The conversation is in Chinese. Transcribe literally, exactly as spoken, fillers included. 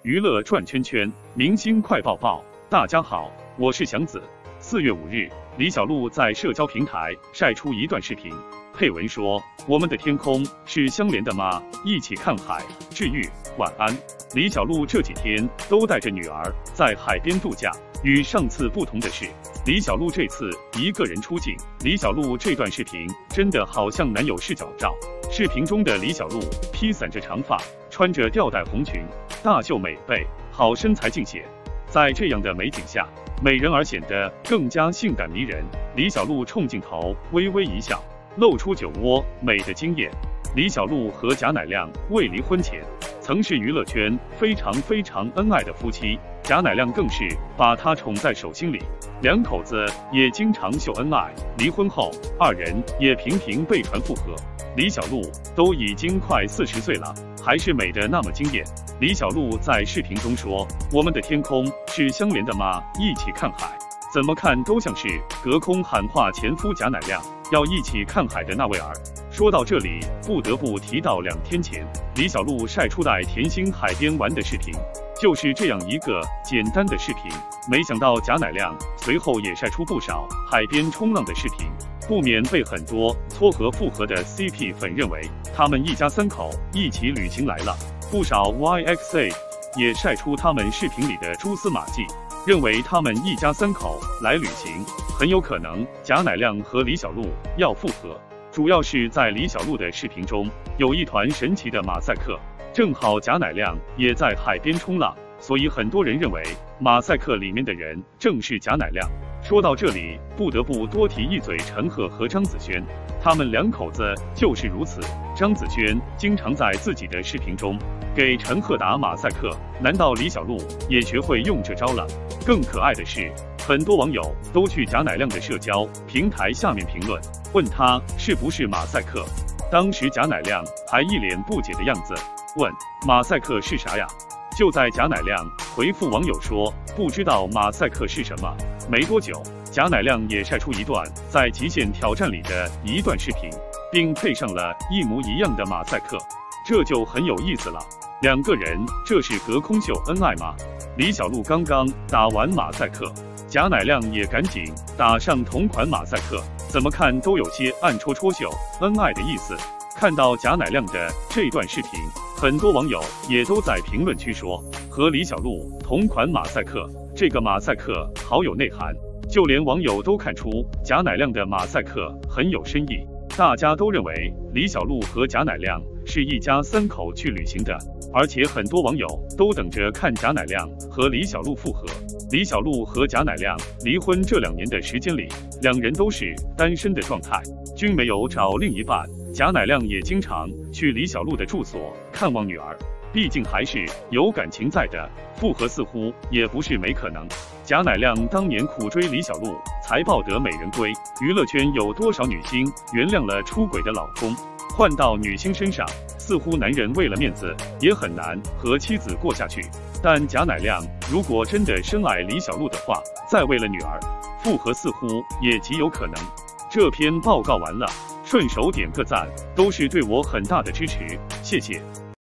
娱乐转圈圈，明星快报报。大家好，我是祥子。四月五日，李小璐在社交平台晒出一段视频，配文说：“我们的天空是相连的吗？一起看海，治愈，晚安。”李小璐这几天都带着女儿在海边度假。与上次不同的是，李小璐这次一个人出镜。李小璐这段视频真的好像男友视角照。视频中的李小璐披散着长发，穿着吊带红裙，大秀美背，好身材尽显。在这样的美景下，美人儿显得更加性感迷人。李小璐冲镜头微微一笑，露出酒窝，美得惊艳。李小璐和贾乃亮未离婚前，曾是娱乐圈非常非常恩爱的夫妻，贾乃亮更是把她宠在手心里，两口子也经常秀恩爱。离婚后，二人也频频被传复合。李小璐都已经快四十岁了，还是美得那么惊艳。李小璐在视频中说：“我们的天空是相连的吗？一起看海。”怎么看都像是隔空喊话前夫贾乃亮要一起看海的那位儿。说到这里，不得不提到两天前李小璐晒出在甜心海边玩的视频，就是这样一个简单的视频。没想到贾乃亮随后也晒出不少海边冲浪的视频，不免被很多撮合复合的 C P 粉认为他们一家三口一起旅行来了。不少 Y X A 也晒出他们视频里的蛛丝马迹，认为他们一家三口来旅行，很有可能贾乃亮和李小璐要复合。主要是在李小璐的视频中有一团神奇的马赛克，正好贾乃亮也在海边冲浪，所以很多人认为马赛克里面的人正是贾乃亮。说到这里，不得不多提一嘴陈赫和张子萱，他们两口子就是如此。张子萱经常在自己的视频中给陈赫打马赛克，难道李小璐也学会用这招了？更可爱的是，很多网友都去贾乃亮的社交平台下面评论，问他是不是马赛克。当时贾乃亮还一脸不解的样子，问马赛克是啥呀？就在贾乃亮回复网友说不知道马赛克是什么，没多久，贾乃亮也晒出一段在极限挑战里的一段视频，并配上了一模一样的马赛克，这就很有意思了。两个人这是隔空秀恩爱吗？李小璐刚刚打完马赛克，贾乃亮也赶紧打上同款马赛克，怎么看都有些暗戳戳秀恩爱的意思。看到贾乃亮的这段视频，很多网友也都在评论区说和李小璐同款马赛克，这个马赛克好有内涵，就连网友都看出贾乃亮的马赛克很有深意。大家都认为李小璐和贾乃亮是一家三口去旅行的，而且很多网友都等着看贾乃亮和李小璐复合。李小璐和贾乃亮离婚这两年的时间里，两人都是单身的状态，均没有找另一半。贾乃亮也经常去李小璐的住所看望女儿，毕竟还是有感情在的，复合似乎也不是没可能。贾乃亮当年苦追李小璐，才抱得美人归。娱乐圈有多少女星原谅了出轨的老公？换到女星身上，似乎男人为了面子也很难和妻子过下去。但贾乃亮如果真的深爱李小璐的话，再为了女儿复合，似乎也极有可能。这篇报告完了，顺手点个赞，都是对我很大的支持，谢谢。